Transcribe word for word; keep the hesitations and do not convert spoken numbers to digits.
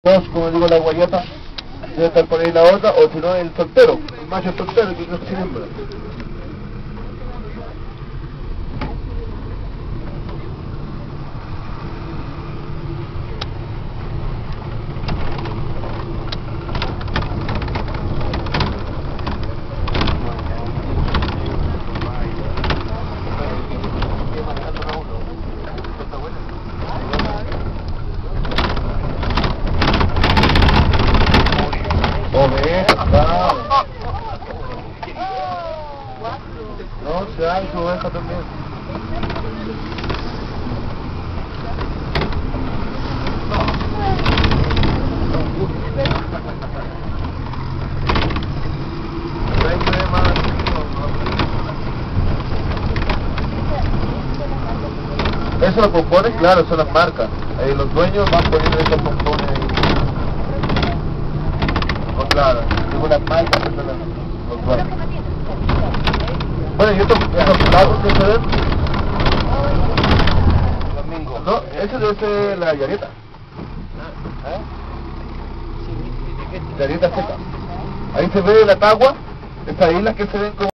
Dos, como digo, la guayata debe estar por ahí la otra, o si no el soltero, el macho soltero que no es sin hembra. Oveja, claro. No, se hay su oveja también. Esos pompones, claro, son las marcas. Ahí los dueños van poniendo esos pompones ahí. Oh, claro, según las marcas, son las, los dueños. Bueno, y estos, esos platos que se ven. No, ese debe ser la llareta. ¿Eh? Llareta seca. Ahí se ve la tagua, esas islas que se ven como